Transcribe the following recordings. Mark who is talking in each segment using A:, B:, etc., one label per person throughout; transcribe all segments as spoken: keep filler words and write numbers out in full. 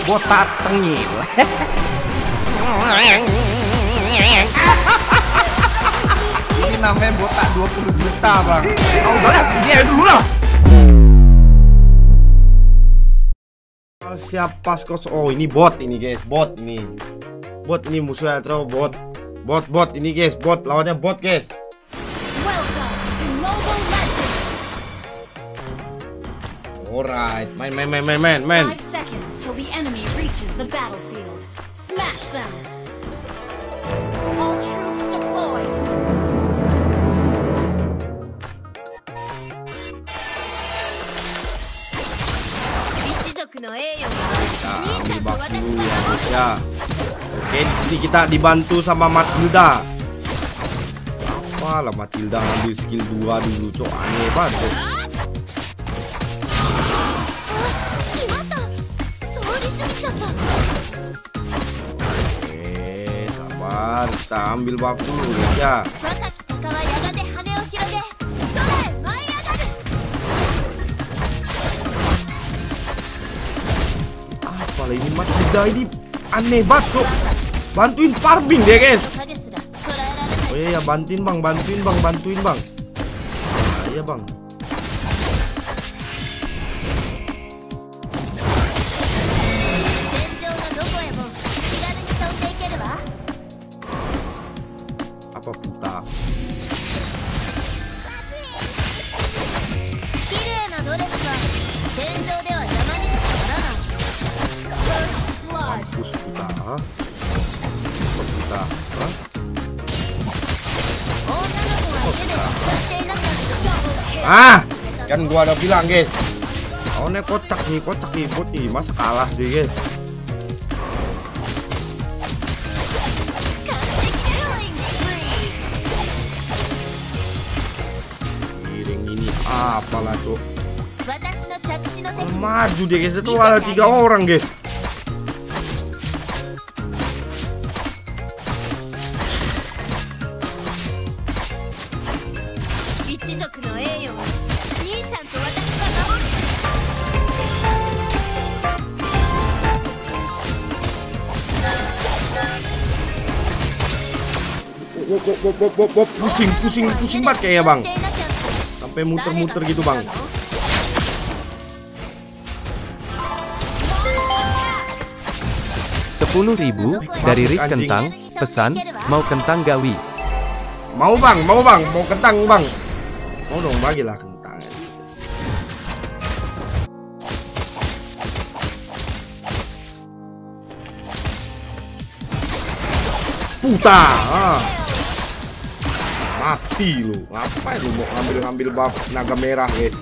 A: botak tengil. Ini namanya botak dua puluh juta bang. Oh udah segini dulu lah. Siapa skos? Oh ini bot ini guys, bot ini. Bot ini musuhnya terus bot. Bot bot ini guys, bot lawannya bot guys. Alright, main main main main main main.
B: Five seconds till the enemy reaches the battlefield. Smash them. All troops deployed.
A: Kita ambil bak dulu ya guys ya. Oke, di sini kita dibantu sama Matilda. Apalah Matilda ngambil skill dua dulu, cok aneh banget. Oke, sabar, kita ambil bak dulu guys ya. Apalah ini Matilda ini aneh banget cok. Bantuin farming deh guys. Oh iya ya, bantuin bang, bantuin bang, bantuin bang. Nah, iya bang. Apa putar? Mampus putar. Putar. Ah, kan gua udah bilang guys. Oh ini kocak nih, kocak nih, bot nih, masa kalah deh guys. Giring ini apalah tuh. Maju deh guys, itu ada tiga orang guys. Wop, wop, wop, wop, wop, wop. Pusing, pusing, pusing banget kayaknya bang. Sampai muter-muter gitu bang.
C: Sepuluh ribu dari Rick Kentang. Pesan, mau kentang gawi?
A: Mau bang, mau bang, mau kentang bang. Mau dong bagilah kentang. Puta. Ah. Mati lu. Ngapain lu mau ngambil-ngambil buff naga merah guys?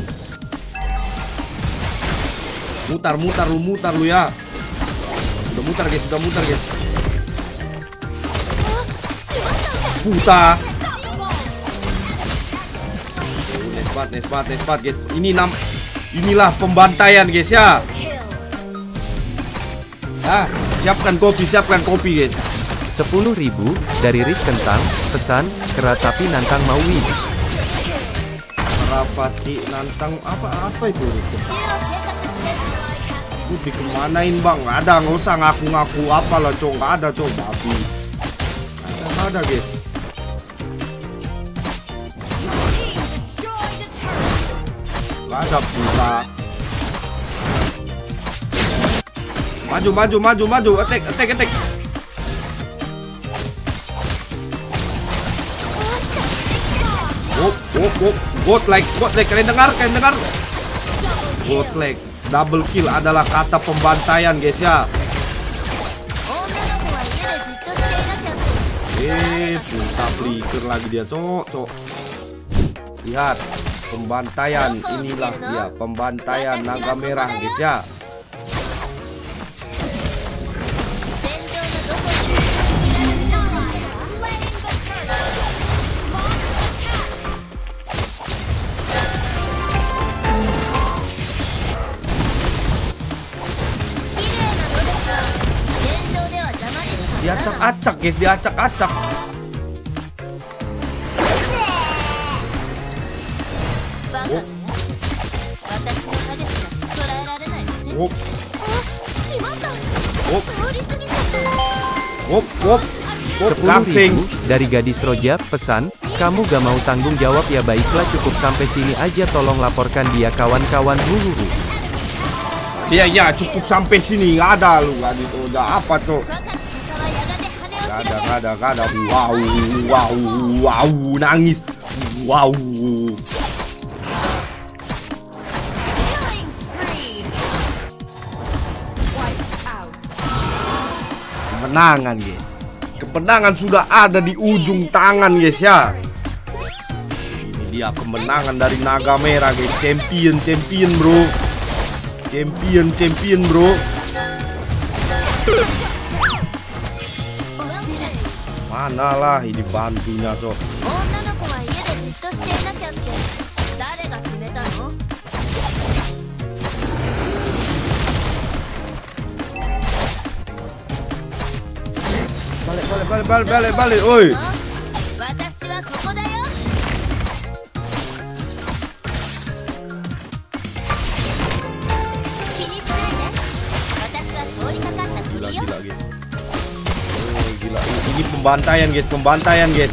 A: Mutar, mutar lu, mutar lu ya. Udah mutar guys, udah mutar guys. Puta. Oh, nesbat, nesbat, nesbat guys. Ini nam, inilah pembantaian guys ya. Ah, siapkan kopi, siapkan kopi guys.
C: Sepuluh ribu dari Rick Kentang. Pesan, keratapi nantang maui.
A: Kerapati nantang apa-apa itu? Udah dikemanain bang? Nggak ada, nggak usah ngaku-ngaku apalah cok, nggak ada cok, babi. Nggak ada guys. Nggak ada pula. Maju, maju, maju, maju, attack, attack, attack. Oh, oh, oh, god like, god like, kalian dengar, kalian dengar? God like, double kill adalah kata pembantaian guys ya. Eh, puta flicker lagi dia, cok, cok. Lihat, pembantaian, inilah dia, pembantaian naga merah guys ya. Diacak-acak guys, diacak-acak. Oh. Oh. Hop. Hop, hop. Hop,
C: Sepuluh
A: langsing.
C: ribu dari Gadis Roja, pesan, kamu gak mau tanggung jawab ya baiklah cukup sampai sini aja tolong laporkan dia kawan-kawan huhuhu.
A: Iya, iya, cukup sampai sini. Gak ada lu, gak itu udah apa tuh? Gak ada, gak ada, gak ada. Wow, wow, wow, nangis. Wow.
B: Killing spree. Wiped out.
A: Kemenangan, guys. Kemenangan sudah ada di ujung tangan, guys ya. Ini dia kemenangan dari Naga Merah, guys. Champion, champion, bro. Champion, champion, bro. Manalah ini bantunya, so. Balik, balik, balik, balik, balik, balik, oi. Gila, gila, gila. Oh, gila. Ini pembantaian, guys, pembantaian, guys.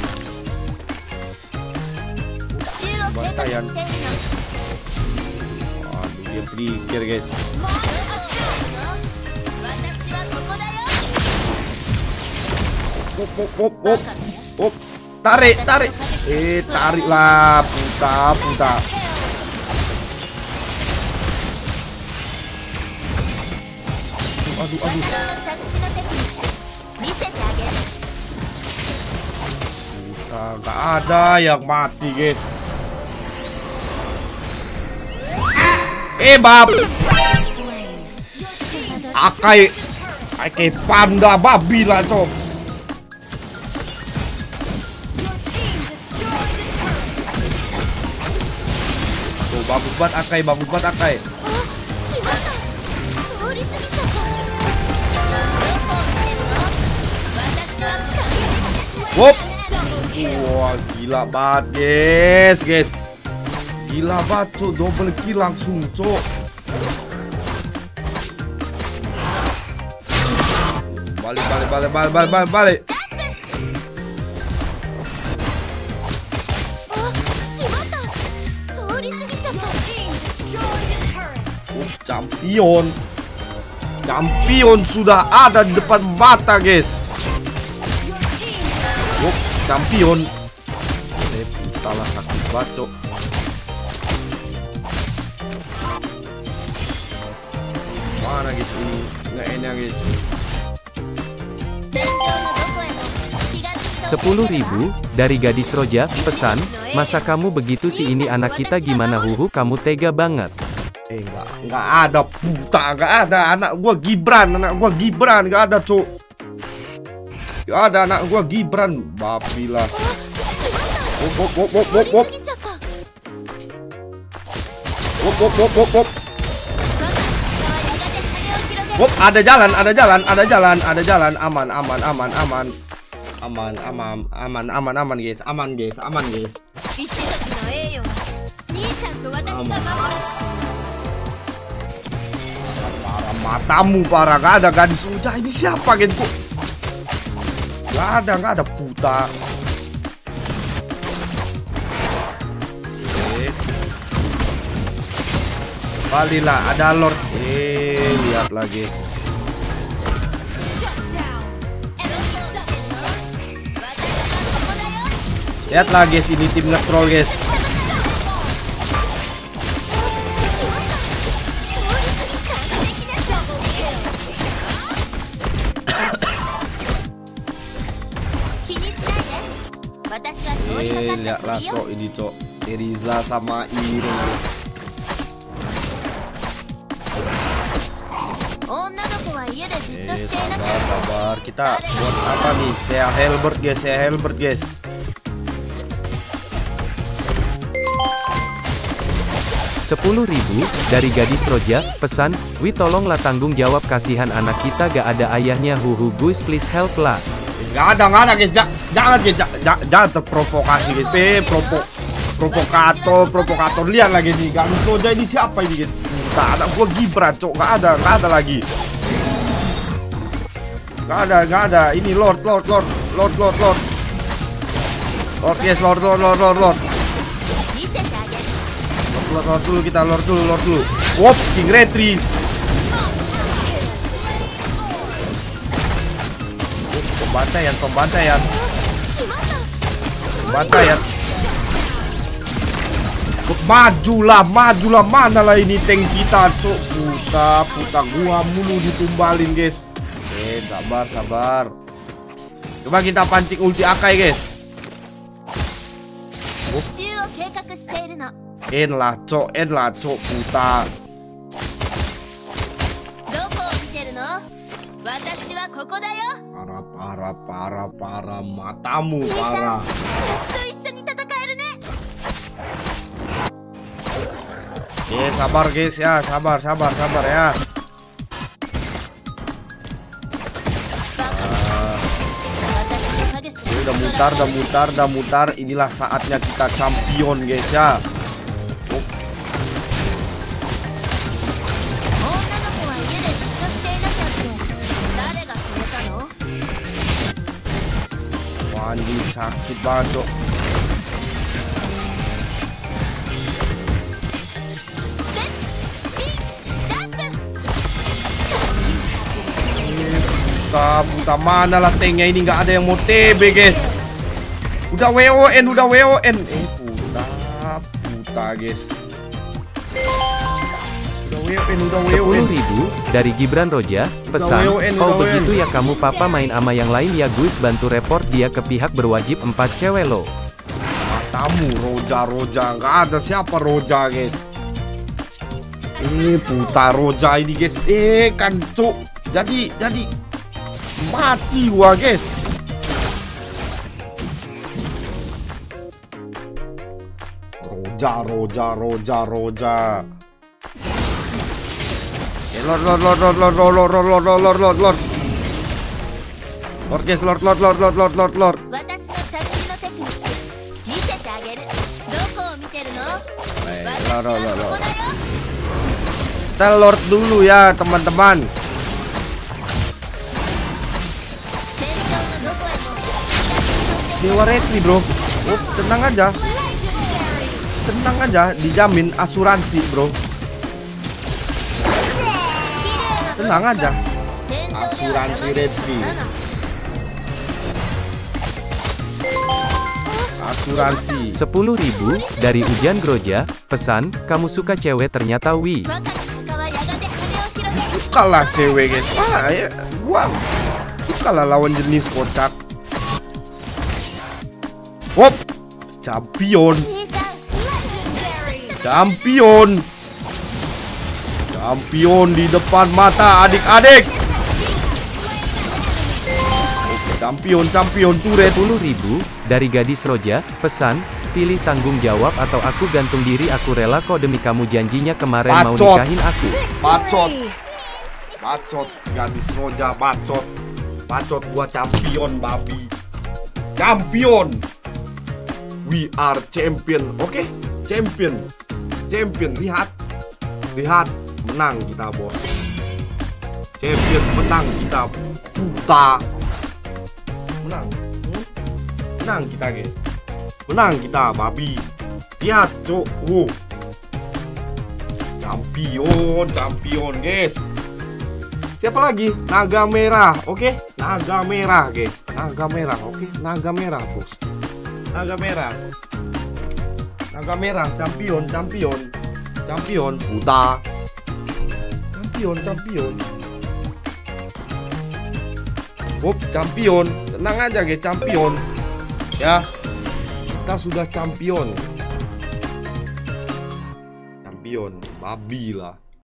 A: Pembantaian. Aduh, dia pikir, guys. Hop, hop, hop, hop, hop. Tarik, tarik. Eh, tariklah, puta, puta. Aduh, aduh. Puta, gak ada yang mati, guys. Eh, bab. Akai, akai panda babi lah, cok. Bagus banget Akai, bagus banget Akai. Wop. Wah, gila banget, guys, guys. Gila banget, cok. Double kill langsung, cok. Balik, balik, balik, balik, balik, balik, balik. Champion, champion sudah ada di depan mata, guys. Oh, champion. Eh, putalah sakit bacok. Mana, guys, ini nggak enak, guys.
C: Sepuluh ribu dari Gadis Roja, pesan, masa kamu begitu sih ini anak kita gimana huhu kamu tega banget.
A: Eh, enggak, enggak ada puta, enggak ada anak gua Gibran, anak gua Gibran, enggak ada, cuk. Enggak ada anak gua Gibran, babilah. Hop, hop, hop, hop, hop, hop. Hop, hop, hop, hop, hop. Hop, ada jalan, ada jalan, ada jalan, ada jalan, aman, aman, aman, aman. Aman, aman, aman, aman, aman, guys, aman, guys, aman, guys. Parah matamu, parah, gak ada Gadis Roja. Ini siapa, guys? Gak ada, gak ada puta. Oke. Balilah, ada Lord. Eh, lihatlah, guys. Lihatlah, guys, ini tim nge-troll, guys. Eh, lihatlah, cok, ini, cok. Eriza sama Irene. Eh, sabar, sabar. Kita buat apa nih? Saya Helbert, guys, saya Helbert, guys.
C: Sepuluh ribu dari Gadis Roja, pesan, wi tolonglah tanggung jawab kasihan anak kita gak ada ayahnya huhu guys please help lah.
A: Gak ada, gak ada, guys. J jangan, guys, jangan, jangan terprovokasi, guys. Eh, provo provokator, provokator. Lihat lagi nih, Gadis Roja ini siapa ini, guys? Tak ada, gua Gibran, cok. Gak ada, gak ada lagi. Gak ada, gak ada. Ini Lord, Lord, Lord, Lord, Lord, Lord. Lord, guys, Lord, Lord, Lord, Lord, Lord. Lord, Lord dulu kita, Lord dulu, Lord dulu. Wop, King Retri. Pembantaian, pembantaian. Pembantaian. Majulah, majulah, mana lah ini tank kita, cok. Puta, puta, gua mulu ditumbalin, guys. Eh, sabar, sabar. Coba kita pancing ulti Akai, guys. En lah, cok, en lah, cok, puta. Parah, parah, parah, parah, matamu parah. Oke, sabar guys ya, sabar, sabar, sabar ya. Uh, udah mutar, udah mutar, udah mutar. Inilah saatnya kita champion guys ya. Oh. Wah, ini sakit banget cok. Buta mana lah tanknya ini, nggak ada yang mau T B guys. Udah W O N, udah W O N. Eh puta, puta guys. Udah W O N, udah W O N.
C: Sepuluh ribu dari Gibran Roja. Pesan, oh begitu ya kamu papa main ama yang lain ya guys, bantu report dia ke pihak berwajib empat cewek lo.
A: Matamu Roja, Roja, nggak ada siapa Roja guys. Ini puta Roja ini guys. Eh kan cuk, jadi jadi mati gua guys. Roja, Roja, Roja, Roja. Eh, Lord, Lord, Lord, Lord, Lord, Lord, Lord, Lord, Lord, Lord, Lord, Lord. Lord guys, Lord, Lord, Lord, Lord, Lord, Lord, Lord. Eh, Lord, Lord, Lord, Lord. Kita Lord dulu ya teman-teman. Dewa Retri bro. Oh, tenang aja. Tenang aja, dijamin asuransi bro. Tenang aja. Asuransi Retri. Asuransi.
C: Sepuluh ribu dari Ujan Groja. Pesan, kamu suka cewek ternyata wi.
A: Suka lah cewek guys. Ah ya, gua suka lah lawan jenis kocak. Hop, champion, champion, champion di depan mata adik-adik. Champion, champion turret.
C: Sepuluh ribu dari Gadis Roja. Pesan, pilih tanggung jawab atau aku gantung diri, aku rela kok demi kamu, janjinya kemarin mau
A: Bacot.
C: nikahin aku.
A: Bacot, bacot, Gadis Roja, bacot, bacot, gua champion babi, champion. We are champion, oke? Okay? Champion, champion. Lihat, lihat, menang kita bos. Champion menang kita, puta. Menang, hmm? Menang kita guys. Menang kita babi. Lihat cok, uh. Champion, champion guys. Siapa lagi? Naga merah, oke? Okay? Naga merah guys, naga merah, oke? Okay? Naga merah bos. Naga merah, naga merah, champion, champion, champion, puta, champion, champion, hop, champion, tenang aja guys, champion, ya, kita sudah champion, champion, babi lah.